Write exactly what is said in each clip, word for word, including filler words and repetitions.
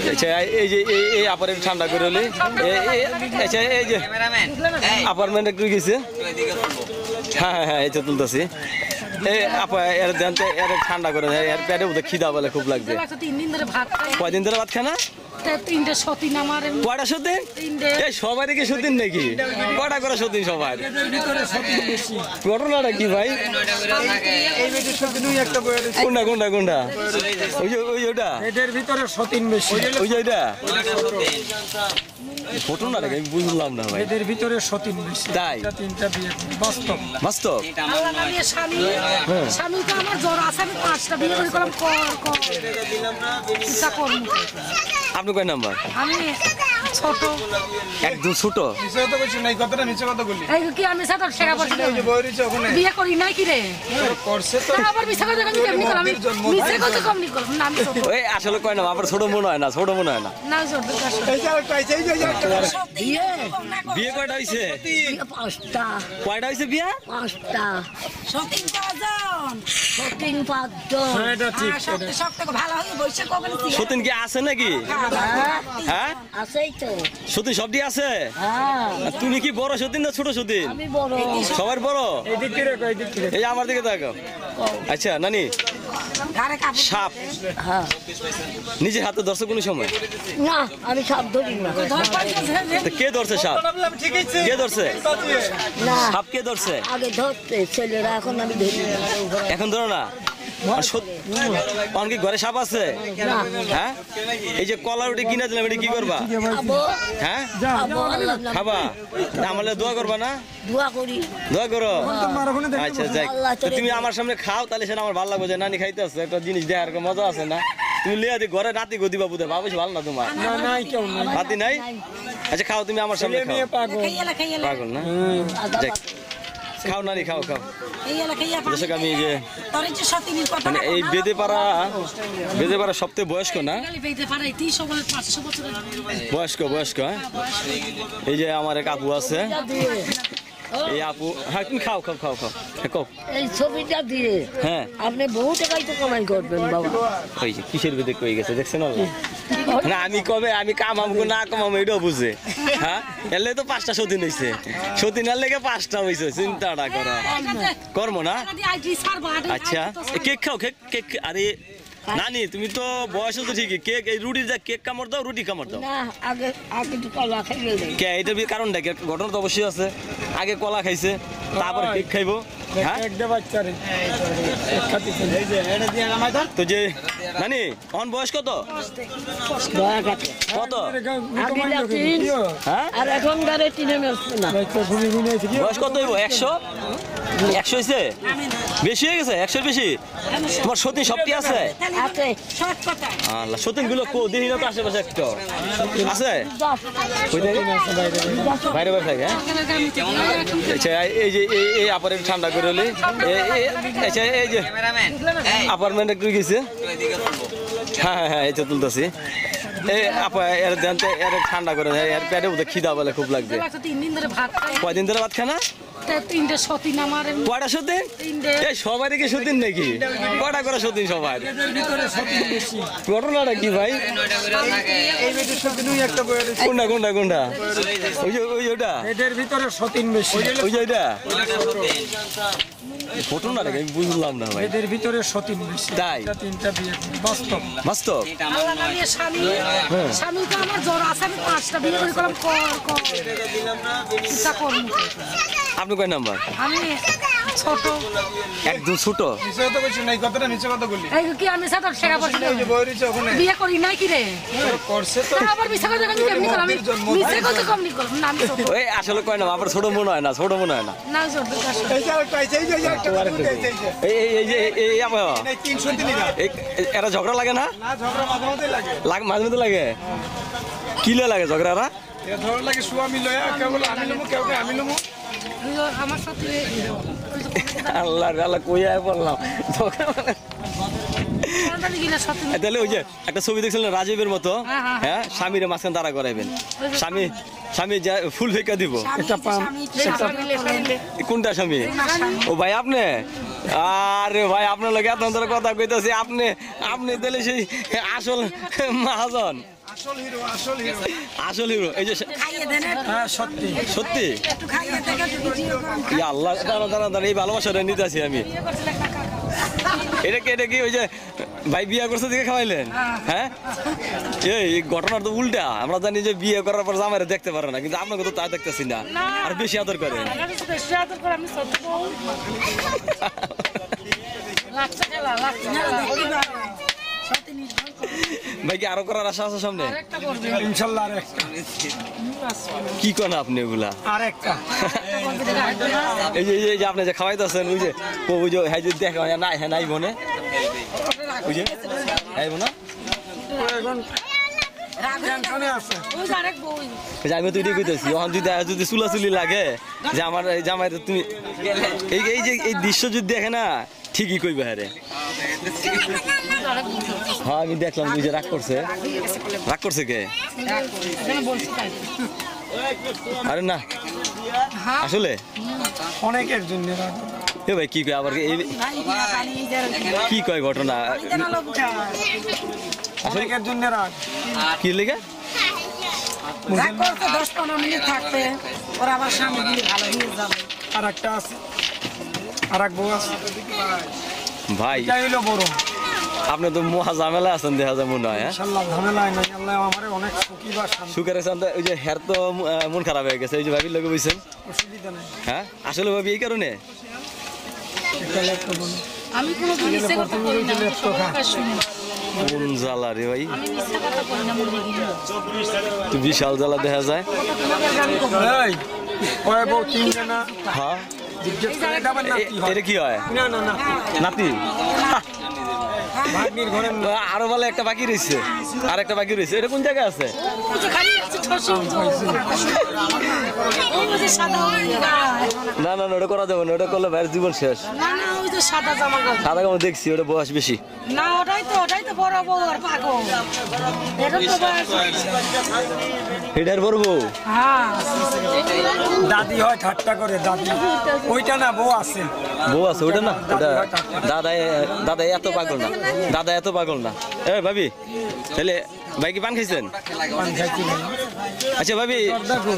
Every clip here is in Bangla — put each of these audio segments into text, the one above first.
আচ্ছা এই যে এই আপারে ঠান্ডা করে হলে আচ্ছা এই যে অ্যাপার্টমেন্ট একটু গেছে হ্যাঁ হ্যাঁ হ্যাঁ এই তো তুলতেছি এই আপা এর দেনতে এর ঠান্ডা করে এর পেটে বোধহয় খিদা বলে খুব লাগছে কয়দিন ধরে ভাত খানা তিনটে সতীন আমার কয়টা সতীন এই সবাই কি সতীন নাকি কয়টা করে সতীন সবাই ঘটনাটা কি ভাই কোনটা কোনটা কোনটা ওই যে ওই ওটা এদের ভিতরে সতীন বেশি ওই যে ওইটা ঘটনাটা আমি বুঝলাম না ভাই এদের ভিতরে সতীন বেশি তাই তিনটা বিয়ে বাস্তব বাস্তব স্বামী স্বামী তো আমার জ্বর আছে আমি পাঁচটা বিয়ে করে করলাম আপনি কয় নাম্বার আমি ছোট একদম ছোট কি আমি বিয়ে করি নাই কি রে আবার মিশা কথা আমি কেমনি করলাম মিশা কথা কম নি করলাম না আমি ছোট ওই আসলে কয় না আবার ছোট মনে হয় না ছোট মনে হয় না না ছোট বিয়ে বিয়ে কয়টা হইছে পাঁচটা কয়টা হইছে বিয়ে পাঁচটা সতীন পাঁচজন সতীন পাঁচজন এটা ঠিক সব থেকে ভালো হয়ে বসে কবেন সতীন কি আছে নাকি হ্যাঁ আছেই তো সতীন সবটি আছে হ্যাঁ তুমি কি বড় সতীন না ছোট সতীন আমি বড় সবার বড় এইদিক থেকে এইদিক থেকে এই আমার দিকে তাকাও আচ্ছা নানি সাপ হ্যাঁ নিজে হাতে ধরছে কোন সময় না আমি সাপ ধরি না তা কে ধরছে সাপ কে ধরছে না সাপ কে ধরছে আগে ধরতে ছেলেরা এখন আমি ধরি না এখন ধরো না কি ঘরে সাপ আছে হ্যাঁ এই যে কলা রুটি কিনে দিলাম এটা কি করবা খাবো হ্যাঁ খাবো আল্লাহ নামে খাবা আমাদের দোয়া করবা না দোয়া করি দোয়া করো আচ্ছা যাই আল্লাহ তোরে তুমি আমার সামনে খাও তাহলে সেটা আমার ভালো লাগবে যে নানি খাইতে আসছে একটা জিনিস দেখার একটা মজা আছে না তুমি লিয়া দি ঘরে রাতি গো দিবা বুঝে ভাবিস ভালো না তোমার না নাই কেউ নাই রাতি নাই আচ্ছা খাও তুমি আমার সামনে খাও পাগল পাগল না যাক খাও নানি খাও খাও দর্শক আমি যে মানে এই বেদে পাড়া বেদে পাড়া সবথেকে বয়স্ক না বয়স্ক বয়স্ক হ্যাঁ এই যে আমার এক আপু আছে এই আপু হ্যাঁ তুমি খাও খাও খাও খাও খাও এই ছবিটা দিয়ে হ্যাঁ আপনি বহু টাকাই তো কামাই করবেন বাবা ওই যে কিসের বেদে কই গেছে দেখছেন না আমি কবে আমি কামাবো না কামাবো এটাও বুঝে হ্যাঁ এলে তো পাঁচটা সতীন হয়েছে সতীনের লেগে পাঁচটা হয়েছে চিন্তাটা করো কর্ম না আচ্ছা কেক খাও কেক কেক আরে নানি তুমি তো বয়স তো ঠিকই কেক এই রুটির যা কেক কামড় দাও রুটি কামড় দাও না আগে আগে তো কলা খাইলে কে এটার কারণটা কি ঘটনা তো অবশ্যই আছে আগে কলা খাইছে তারপর কেক খাইবো হ্যাঁ তো যে নানি অন বয়স কত কত হ্যাঁ আর এখন গাড়ি টিনে মেসবে না বয়স কত হইব একশো একশো হয়েছে বেশি হয়ে গেছে একশোর বেশি তোমার সতীন সবটি আছে আছে আল্লাহ সতীন গুলো কো দেখি না তো আশেপাশে একটা আছে বাইরে বাইরে থাকে আচ্ছা এই যে এই আপারে ঠান্ডা করে হলে আচ্ছা এই যে অ্যাপার্টমেন্ট একটু গেছে হ্যাঁ হ্যাঁ হ্যাঁ এই তো তুলতেছি এই আপা এর দেনতে এর ঠান্ডা করে এর পেটে বোধহয় খিদা বলে খুব লাগছে কয়দিন ধরে ভাত খানা তিনটে সতীন আমার কয়টা সতীন এই সবাই কি সতীন নাকি কয়টা করে সতীন সবাই ঘটনাটা কি ভাই কোনটা কোনটা কোনটা ওই যে ওই ওটা এদের ভিতরে সতীন বেশি ওই যে ওইটা ঘটনাটা আমি বুঝলাম না ভাই এদের ভিতরে সতীন বেশি তাই তিনটা বিয়ে বাস্তব বাস্তব স্বামী স্বামী তো আমার জ্বর আছে আমি পাঁচটা বিয়ে করে করলাম আপনি কয় নাম্বার আমি ছোট একদম ছোট কি আমি বিয়ে করি নাই কি রে আবার মিশা কথা আমি কেমনি করলাম মিশা কথা কম নি করলাম না আমি ছোট ওই আসলে কয় না আবার ছোট মনে হয় না ছোট মনে হয় না না ছোট এই এই যে এই আপা এরা ঝগড়া লাগে না লাগ মাঝে মধ্যে লাগে কি লাগে ঝগড়া এরা লাগে স্বামী লয়া কেবল আমি লমু কেউ আমি লমু আমার সাথে আল্লাহ আল্লাহ কইয়া বললাম তাহলে ওই যে একটা ছবি দেখছিলেন রাজীবের মতো হ্যাঁ স্বামীরে মাঝখানে দাঁড়া করাইবেন স্বামী স্বামী যা ফুল ফেকা দিব কোনটা স্বামী ও ভাই আপনি আরে ভাই আপনার লোক এত কথা কইতেছি আপনি আপনি তাহলে সেই আসল মহাজন আসল হিরো আসল হিরো আসল হিরো এই যে খাইয়ে দেন একটু। হ্যাঁ সত্যি সত্যি একটু খাইয়ে দেন, একটু ভিডিও করেন। ইয়া আল্লাহ দাঁড়া দাঁড়া দাঁড়া এই ভালোবাসাটা নিতে আছি আমি বিয়ে করছিলেন কাকা। এটা কি এটা কি ওই যে ভাই বিয়ে করছে দিকে খাওয়াইলেন হ্যাঁ এই এই ঘটনার তো উল্টা আমরা জানি যে বিয়ে করার পর জামাইরে দেখতে পারে না কিন্তু আপনাকে তো তা দেখতেছি না আর বেশি আদর করেন আমার কাছে বেশি আদর করে, আমি ছোট বউ। লাগছে খেলা, লাগছে খেলা। সত্যি নির্ভর করে। ভাই কি আরো করার আশা আছে সামনে আরেকটা করবে। ইনশাল্লাহ আর একটা কি করেন আপনি ওগুলা আর একটা এই যে এই যে- এই যে আপনি যে খাওয়াইতেছেন ওই যে ও ওই যে হ্যাঁ যদি দেখা হয়, নাই হ্যাঁ নাই বনে ওই যে হ্যাঁ বোনা ও এখন টেনশনে আছে ওই যে আরেক বউ। এই যে আমি তো এটাই কইতেছি ওখান যদি যদি চুলাচুলি লাগে যে আমার এই জামাই তুমি এই এই যে এই দৃশ্য যদি দেখে না ঠিকই কইবে হ্যাঁ রে হ্যাঁ আমি দেখলাম তুই যে রাগ করছে রাগ করছে কে এখানে বলছি তাই। আরে না আসলে অনেকের জন্য রাগ। এ ভাই কি কয় আবার এই ভাই বিয়া পানি এই যে- কি কয় ঘটনা কেন লোক উঠায়? অনেকের জন্য রাগ কি লেগে রাগ করতে দশ পনেরো মিনিট থাকবে, ওরা আবার সামনে দিয়ে ভালো হয়ে যাবে। আর একটা আছে আর এক বউ আছে ভাই এটাই হলো বড় আপনি তো মহা ঝামেলা আছেন দেখা যায় মনে হয় হ্যাঁ ইনশাল্লাহ ঝামেলায় নাই আল্লাহ আমারে অনেক সুখী বা শান্তি সুখের সাথে ওই যে হের তো আহ, মন খারাপ হয়ে গেছে ওই যে ভাবির লোকে বলছেন অসুবিধা নাই হ্যাঁ আসলে ভাবি এই কারণে একটা লেখতে বলো আমি কোনো মিথ্যে কথা বলি না, আমি সবার কাছে শুনি। কোন জ্বালা রে ভাই আমি মিথ্যে কথা বলি না, মনে করি না। তো বিশাল জ্বালা দেখা যায় তোমাদের গান কখনো। এই কয় বউ তিনটে না হ্যাঁ জিজ্ঞেস করে এটা আবার এ- নাতি হয় এটা কি হয় না না না নাতি ভাগ্নির ঘরের না আরো বলে একটা বাকি রয়েছে আর একটা বাকি রয়েছে এটা কোন জায়গায় আছে ওই যে খালি আছে ঠসি তো। ওই যে সাদা ওই গায়ে। না না না ওটা করা যাবে না ওটা করলে ভাইয়ের জীবন শেষ না না ওই যে সাদা জামা কাপড়। সাদা কামড় দেখছি ওটা বয়স বেশি না ওটাই তো ওটাই তো বড় বউ আর পাগল। এটা তো বয়স। এটার পরবো হ্যাঁ দাদি হয় ঠাট্টা করে দাদি ওইটা না বউ আছে বউ আছে ওটা না ওটা দাদা দাদা এত পাগল না দাদা এত পাগল না এ ভাবি তাহলে ভাই কি পান খাইছেন পান খাইছি ভাই। আচ্ছা ভাবি দেখো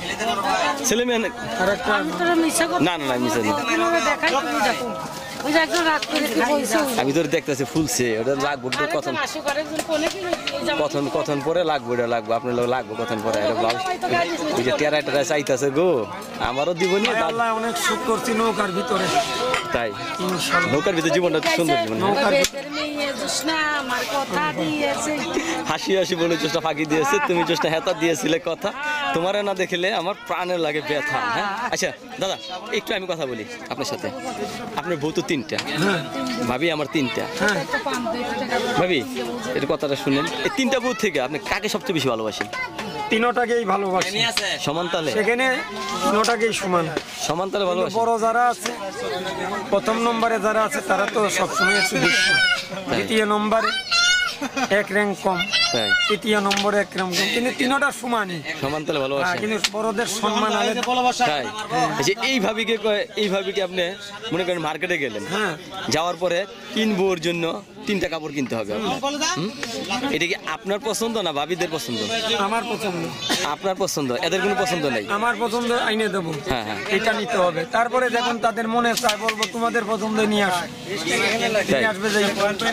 ছেলে মেয়ে আর একটা আমি তোর মিশা কথা না না না মিশে না কিভাবে দেখাই তুমি দেখো। ওই যে একজন রাগ করে কি বলছে। আমি তোর দেখতেছি ফুলছে ওটা লাগবো তো কখন আরেকজন আসুক আরেকজন কোনে কি এই জামা কখন কখন পরে লাগবো এটা লাগবো আপনার লোক লাগবো কখন পরে এটা ব্লাউজ ওই যে টেরা টেরা চাইতেছে গো আমারও দিব নি ভাই, আল্লাহ অনেক সুখ করছি নৌকার ভিতরে তাই ইনশাল্লাহ নৌকার ভিতরে জীবনটা সুন্দর জীবন হ্যাঁ? আমার বেদের মেয়ে জোসনা আমার কথা দিয়েছে। হাসি হাসি বলে চেষ্টা ফাঁকি দিয়েছে তুমি চেষ্টা হেতা দিয়েছিলে কথা তোমার না দেখলে আমার প্রাণের লাগে ব্যথা হ্যাঁ আচ্ছা দাদা একটু আমি কথা বলি আপনার সাথে আপনার বউ তো তিনটা ভাবি আমার তিনটা তো পান দুই টাকা ভাবি এর কথাটা শুনেন এই তিনটা বউ থেকে আপনি কাকে সবচেয়ে বেশি ভালোবাসেন তিনোটাকেই ভালোবাসি সমান তালে সেখানে তিনোটাকেই সমান সমান তালে কিন্তু ভালোবাসেন বড় যারা আছে প্রথম নম্বরে যারা আছে তারা তো সবসময় একটু বেশি দ্বিতীয় নম্বরে এক র্যাঙ্ক কম তাই তৃতীয় নম্বরে এক র্যাঙ্ক কম কিন্তু তিনোটা সমানই সমান তালে হ্যাঁ, ভালোবাসেন কিন্তু বড়দের সম্মান আলে তাই এই যে এই ভাবিকে কয় এই ভাবিকে আপনি মনে করেন মার্কেটে গেলেন হ্যাঁ যাওয়ার পরে তিন বউর জন্য তিনটা কাপড় কিনতে হবে আপনার। হুম? এটা কি আপনার পছন্দ না ভাবিদের পছন্দ আমার পছন্দ আপনার পছন্দ এদের কোনো পছন্দ নেই আমার পছন্দ আইনে দেবো হ্যাঁ হ্যাঁ এটা নিতে হবে তারপরে যখন তাদের মনে চায় বলবো তোমাদের পছন্দ নিয়ে আসে নিয়ে আসবে যে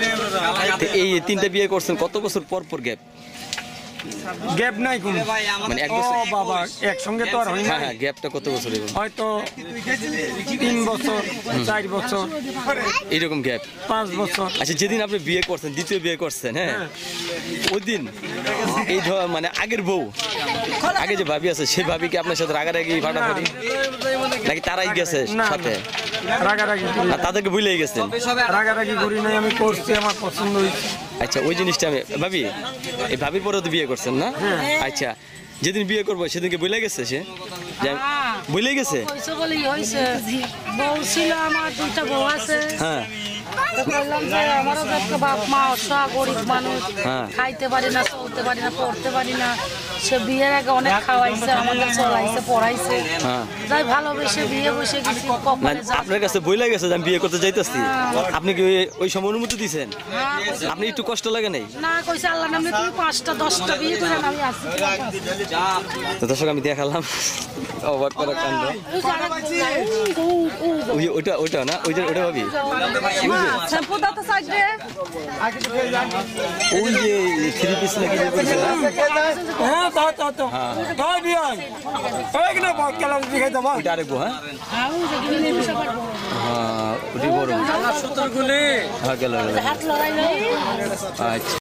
তো এই তিনটা বিয়ে করছেন কত বছর পর পর গ্যাপ গ্যাপ নাই কোনো মানে এক ও বছর বাবা একসঙ্গে তো আর হয় না হ্যাঁ হ্যাঁ গ্যাপটা কত বছর এরকম হয়তো তিন বছর চার বছর এইরকম গ্যাপ পাঁচ বছর আচ্ছা যেদিন আপনি বিয়ে করছেন দ্বিতীয় বিয়ে করছেন হ্যাঁ ওই দিন এই ধর মানে আগের বউ আগে যে ভাবি আছে সেই ভাবি কি আপনার সাথে রাগারাগি ফাটাফাটি নাকি তারাই গেছে না সাথে রাগারাগি করি আর তাদেরকে ভুলেই গেছেন রাগারাগি করি নাই আমি করছি আমার পছন্দ হয়েছে আচ্ছা ওই জিনিসটা আমি ভাবি এই ভাবির পরেও তো বিয়ে করছেন না আচ্ছা যেদিন বিয়ে করবো সেদিনকে বলে গেছে সে যে আমি- বলে গেছে হয়েছে বলেই হয়েছে। বউ ছিল আমার দুইটা বউ আছে। হ্যাঁ তো বললাম যে আমারও তো একটা বাপ মা অসহায় গরিব মানুষ হ্যাঁ। খাইতে পারি না চলতে পারি না পড়তে পারি না সে বিয়ের আগে অনেক খাওয়াইছে আমাদের চলাইছে পড়াইছে হ্যাঁ। তাই ভালোবেসে বিয়ে বসে গেছি না, কপালে যা আপনার কাছে বই লাগে যে আমি বিয়ে করতে যাইতেছি আপনি কি ওই- ওই সময় অনুমতি দিয়েছেন হ্যাঁ, কইছে, আপনি একটু কষ্ট লাগে নাই না কইছে আল্লাহ নামে তুমি পাঁচটা দশটা বিয়ে করে আমি আসছি তো দর্শক আমি দেখালাম অবাক করা কাণ্ড ওই যে ওইটা ওইটা না ওই যে ওইটা ভাবি শ্যাম্পু দাও তো সাইড রে ওই যে থ্রি পিস নাকি যে করছে না? হ্যাঁ তো তো তো ভাই বিয়ান ওই কিনা বাক্কালাম দিখাই দাও ওইটা আরেকবো হ্যাঁ আমি যেগুলো নিয়ে বসে পারবো হ্যাঁ ওটি বড় সত্তর গুলি হ্যাঁ গেল গেল হাত লড়াই নাই আচ্ছা